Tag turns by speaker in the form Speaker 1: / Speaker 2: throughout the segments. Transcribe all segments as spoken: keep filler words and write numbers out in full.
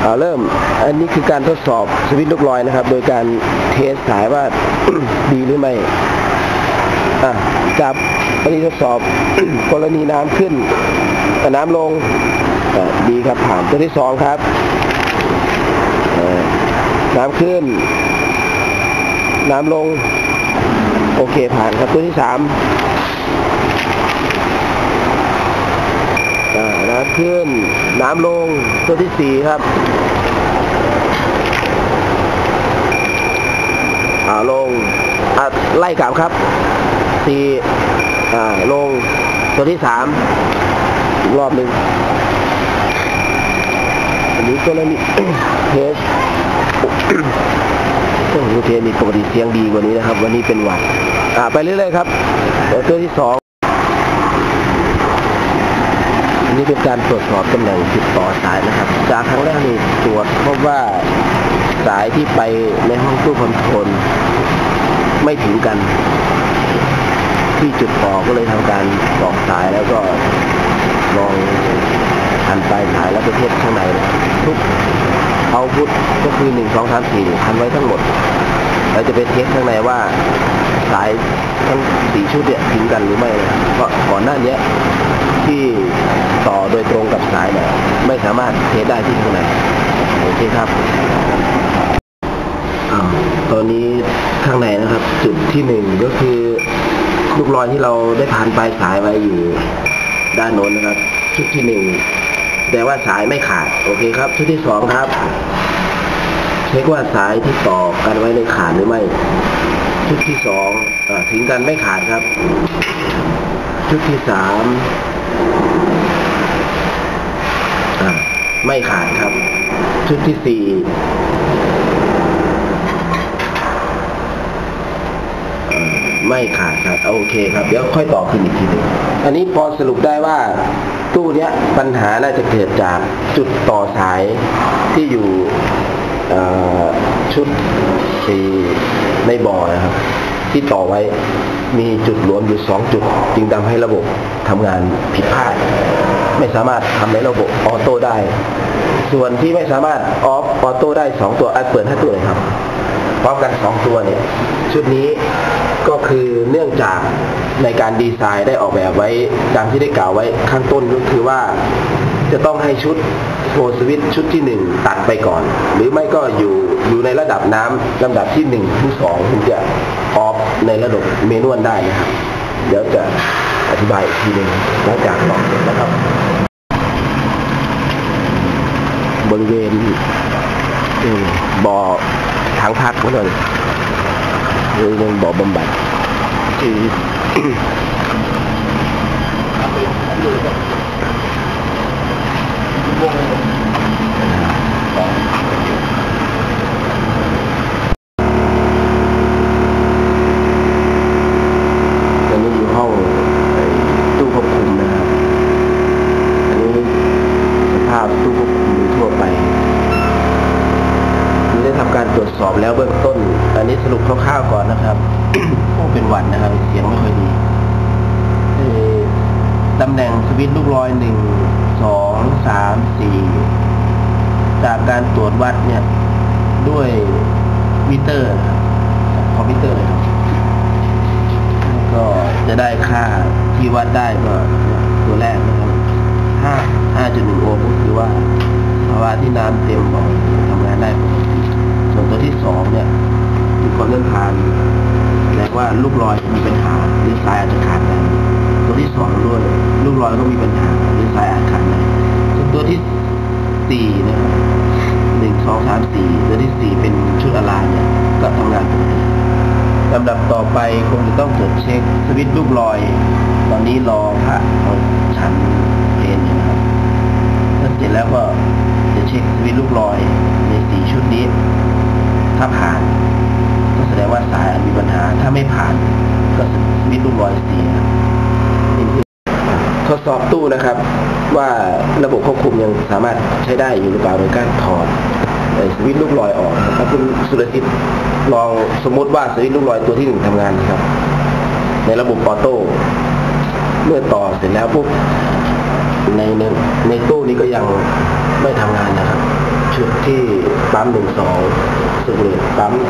Speaker 1: เอาเริ่มอันนี้คือการทดสอบสวิตช์ลูกลอยนะครับโดยการเทสสายว่า ดีหรือไม่อ่ะจับอันนี้ทดสอบ กรณีน้ำขึ้นน้ำลงดีครับผ่านตัวที่สองครับน้ำขึ้นน้ำลงโอเคผ่านครับตัวที่สามน้ำขึ้นน้ำลงตัวที่สี่ครับอ่าลงอ่าไล่กลับครับสี่อ่าลงตัวที่สามอีกรอบหนึ่งอันนี้ก็เลยมี เทสโอ้โหเทสนี่ปกติเสียงดีกว่านี้นะครับวันนี้เป็นหวัดอ่าไปเรื่อยๆครับตัวที่สองอันนี้เป็นการตรวจสอบตำแหน่งติดต่อสายนะครับจากครั้งแรกนี่ตรวจพบว่าสายที่ไปในห้องตู้คอนโทรลไม่ถึงกันที่จุดต่อก็เลยทำการต่อสายแล้วก็ลองพันปลายสายแล้วไปเทียบข้างในนะครับทุกเอาพุทก็คือหนึ่งสองสามสี่พันไว้ทั้งหมดเราจะไปเทสข้างในว่าสายทั้งสี่ชุดเนี่ยถึงกันหรือไม่นะครับเพราะก่อนหน้านี้ที่ต่อโดยตรงกับสายเนี่ยไม่สามารถเทสได้ที่ข้างในโอเคครับตอนนี้ข้างในนะครับจุดที่หนึ่งก็คือลูกลอยที่เราได้พันปลายสายไว้อยู่ด้านโน้นนะครับชุดที่หนึ่งแต่ว่าสายไม่ขาดโอเคครับชุดที่สองครับเช็คว่าสายที่ต่อกันไว้ในขาดหรือไม่ชุดที่สองถึงกันไม่ขาดครับชุดที่สามไม่ขาดครับชุดที่สี่ไม่ขาดครับโอเคครับเดี๋ยวค่อยต่อขึ้นอีกทีนึงอันนี้พอสรุปได้ว่าตู้เนี้ยปัญหาน่าจะเกิดจากจุดต่อสายที่อยู่ชุดในบ่อนะครับที่ต่อไว้มีจุดหลวมอยู่สองจุดจึงทำให้ระบบทำงานผิดพลาดไม่สามารถทำในระบบออโต้ได้ส่วนที่ไม่สามารถออฟออโต้ได้สองตัวอัดเปิดให้ตัวเลยครับพร้อมกันสองตัวเนี่ยชุดนี้ก็คือเนื่องจากในการดีไซน์ได้ออกแบบไว้ตามที่ได้กล่าวไว้ข้างต้นก็คือว่าจะต้องให้ชุดโฟลว์สวิตช์ชุดที่หนึ่งตัดไปก่อนหรือไม่ก็อยู่อยู่ในระดับน้ำลำดับที่หนึ่งที่สองถึงจะออฟในระบบเมนวลได้นะครับเดี๋ยวจะอธิบายอีกทีหนึ่งหลังจากต่อเสร็จนะครับบริเวณบ่อถังพักนั่นเลยหรือเป็นบ่อบำบัดที่อันนี้อยู่ห้องตู้ควบคุมนะครับอันนี้สภาพตู้ควบคุมทั่วไปได้ทำการตรวจสอบแล้วเบื้องต้นอันนี้สรุปคร่าวๆก่อนนะครับ เป็นหวัดนะครับเสียงไม่ค่อยดีตำแหน่งสวิตช์ลูกลอยหนึ่งสองสามสี่จากการตรวจวัดเนี่ยด้วยมิเตอร์คอมพิวเตอร์เลยครับก็จะได้ค่าที่วัดได้ก็ตัวแรกนะครับห้า ห้าจุดหนึ่ง โอห์มก็คือว่าภาวะที่น้ำเต็มบ่อทำงานได้ปกติส่วนตัวที่สองเนี่ยมีความเลื่อนทานแสดงว่าลูกลอยมีปัญหาหรือสายอาจจะขาดได้ตัวที่สองด้วยลูกลอยก็มีปัญหาหรือสายอาจขาดได้ส่วนตัวที่สี่นะครับหนึ่งสองสามสี่ตัวที่สี่เป็นชุดอะลามเนี่ยก็ทำงานปกติลำดับต่อไปคงจะต้องตรวจเช็คสวิตช์ลูกลอยตอนนี้รอพระเอาฉันเพลนอยู่นะครับถ้าเสร็จแล้วก็จะเช็คสวิตช์ลูกลอยในสี่ชุดนี้ถ้าผ่านก็แสดงว่าสายมีปัญหาถ้าไม่ผ่านก็สวิตช์ลูกลอยเสียทดสอบตู้นะครับว่าระบบควบคุมยังสามารถใช้ได้อยู่หรือเปล่าโดยการถอดสวิตช์ลูกลอยออกถ้าคุณสุรจิตลองสมมติว่าสวิตช์ลูกลอยตัวที่หนึ่งทำงานนะครับในระบบออโต้เมื่อต่อเสร็จแล้วปุ๊บในในในตู้นี้ก็ยังไม่ทำงานนะครับชุดที่ปั๊มหนึ่งสองสุดเลยปั๊ม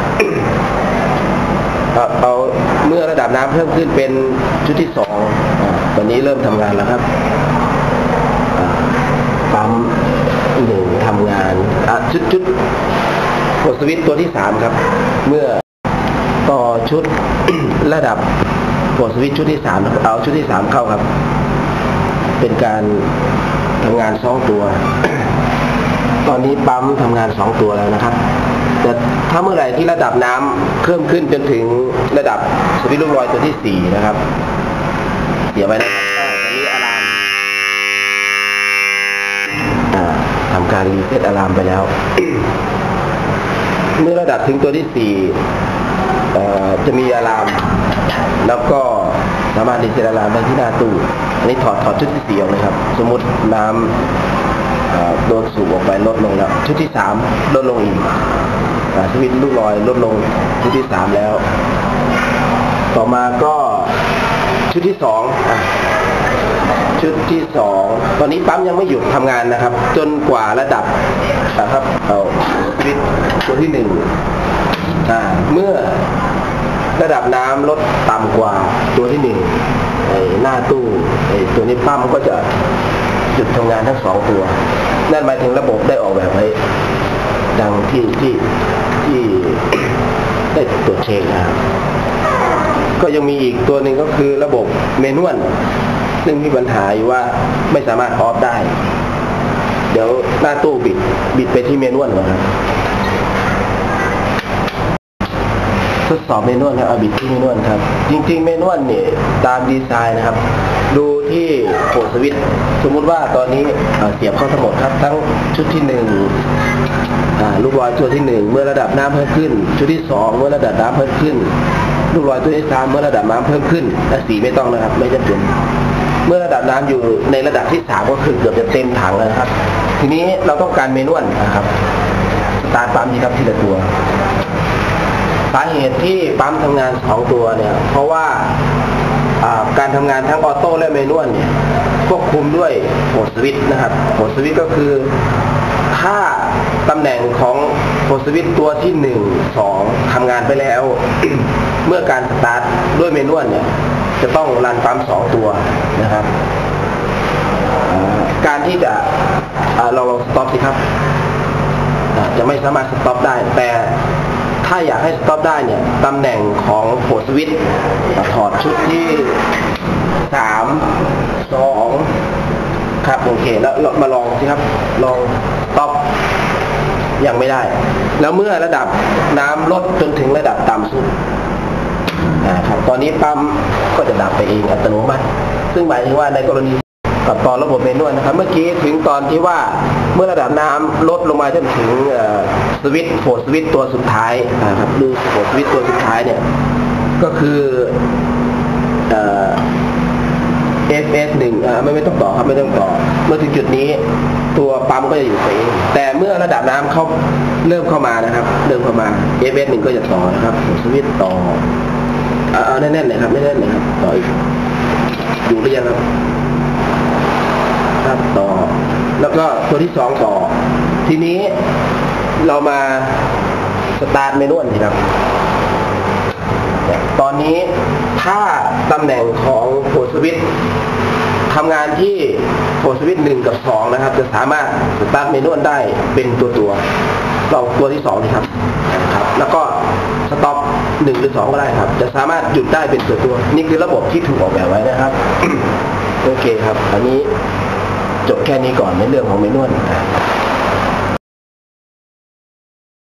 Speaker 1: เอาเอาเมื่อระดับน้ำเพิ่มขึ้นเป็นชุดที่สองตอนนี้เริ่มทำงานแล้วครับปั๊มหนึ่งทำงานชุดชุดกดสวิตช์ตัวที่สามครับเมื่อต่อชุด ระดับกดสวิตช์ชุดที่สามเอาชุดที่สามเข้าครับเป็นการทำงานสองตัว ตอนนี้ปั๊มทำงานสองตัวแล้วนะครับแต่ถ้าเมื่อไหร่ที่ระดับน้ำเพิ่มขึ้นจนถึงระดับสวิตช์ลูกลอยตัวที่สี่นะครับเดี๋ยวไปนะครับตอนนี้อะลามทำการรีเซ็ตอะลามไปแล้ว เมื่อระดับถึงตัวที่สี่จะมีอะลามแล้วก็สามารถรีเซ็ตอะลามได้ที่หน้าตู้อันนี้ถอดถอดชุดที่สี่ออกเลยครับสมมติน้ำโดนสูบออกไปลดลงแล้วชุดที่สามลดลงอีกสวิตช์ลูกลอยลดลงชุดที่สามแล้วต่อมาก็ชุดที่สองชุดที่สองตอนนี้ปั๊มยังไม่หยุดทำงานนะครับจนกว่าระดับนะครับเอาสวิตช์ตัวที่หนึ่งเมื่อระดับน้ำลดต่ำกว่าตัวที่หนึ่งไอ้หน้าตู้ไอ้ตัวนี้ปั๊มก็จะหยุดทำงานทั้งสองตัวนั่นหมายถึงระบบได้ออกแบบไว้ดังที่ที่ที่ได้ตรวจเช็คนะครับก็ยังมีอีกตัวหนึ่งก็คือระบบเมนวลซึ่งมีปัญหาอยู่ว่าไม่สามารถออฟได้เดี๋ยวหน้าตู้บิดบิดไปที่เมนวลก่อนครับทดสอบเมนวลครับเอาบิดที่เมนวลครับจริงๆเมนวลเนี่ยตามดีไซน์นะครับดูที่โหมดสวิตช์สมมุติว่าตอนนี้เสียบเข้าทั้งหมดครับทั้งชุดที่หนึ่งลูกลอยตัวที่หนึ่งเมื่อระดับน้ำเพิ่มขึ้นชุดที่สองเมื่อระดับน้ำเพิ่มขึ้นลูกลอยตัวที่สามเมื่อระดับน้ำเพิ่มขึ้นและสีไม่ต้องนะครับไม่จำเป็นเมื่อระดับน้ำอยู่ในระดับที่สามก็คือเกือบจะเต็มถังแล้วนะครับทีนี้เราต้องการเมนวลนะครับสตาร์ทปั๊มดีครับทีละตัวสาเหตุที่ปั๊มทำงานสองตัวเนี่ยเพราะว่าการทำงานทั้งออโต้และเมนวลเนี่ยควบคุมด้วยโหมดสวิตช์นะครับโหมดสวิตช์ก็คือถ้าตำแหน่งของโหมดสวิตช์ตัวที่หนึ่ง สองทำงานไปแล้ว เมื่อการสตาร์ทด้วยเมนวลเนี่ยจะต้องรันปั๊มสองตัวนะครับการที่จะลองลองสต็อปสิครับจะไม่สามารถสต็อปได้แต่ถ้าอยากให้สต็อปได้เนี่ยตำแหน่งของโหมดสวิตช์ถอดชุดที่สาม สองครับโอเคแล้วมาลองสิครับลองสต็อปยังไม่ได้แล้วเมื่อระดับน้ำลดจนถึงระดับต่ำสุดนะครับตอนนี้ปั๊มก็จะดับไปเองอัตโนมัติซึ่งหมายถึงว่าในกรณีตัดต่อระบบเมนวลนะครับเมื่อกี้ถึงตอนที่ว่าเมื่อระดับน้ำลดลงมาจนถึงสวิตช์โหมดสวิตช์ตัวสุดท้ายนะครับดูโหมดสวิตช์ตัวสุดท้ายเนี่ยก็คือเอ่อ เอฟ เอส หนึ่งไม่ไม่ต้องต่อครับไม่ต้องต่อเมื่อถึงจุดนี้ตัวปั๊มก็จะอยู่ไปเองแต่เมื่อระดับน้ำเข้าเริ่มเข้ามานะครับเริ่มเข้ามา เอฟ เอส หนึ่งก็จะต่อนะครับสวิตช์ต่อเอาแน่นๆเลยครับไม่แน่นเลยครับต่ออีกอยู่หรือยังครับครับต่อแล้วก็ตัวที่สองต่อทีนี้เรามาสตาร์ทเมนวลครับตอนนี้ถ้าตำแหน่งของโหมดสวิตช์ทำงานที่โหมดสวิตช์หนึ่งกับสองนะครับจะสามารถสตาร์ทเมนวลได้เป็นตัวตัวเราตัวที่สองนี่ครับครับแล้วก็สต็อปหนึ่งหรือสองก็ได้ครับจะสามารถหยุดได้เป็นตัวตัวนี่คือระบบที่ถูกออกแบบไว้นะครับ โอเคครับอันนี้จบแค่นี้ก่อนในเรื่องของเมนวล